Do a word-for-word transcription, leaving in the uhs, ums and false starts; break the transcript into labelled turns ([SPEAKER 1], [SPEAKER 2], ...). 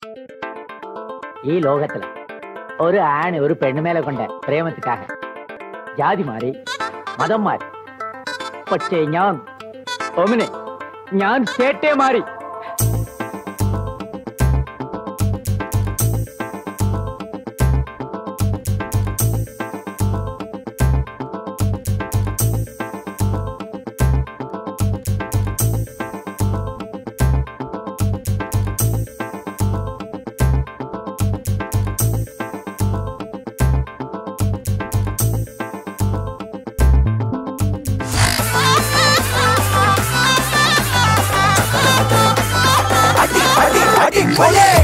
[SPEAKER 1] ഈ ലോകത്തില് ഒരു ആണ് ഒരു പെണ്ണുമേലെ കൊണ്ട് പ്രേമത്തിക്കാക ജാതി മാറി മതം മാറി, പക്ഷേ ഞാൻ ഒമിനെ ഞാൻ ചേട്ടേ മാറി.
[SPEAKER 2] Adipoli.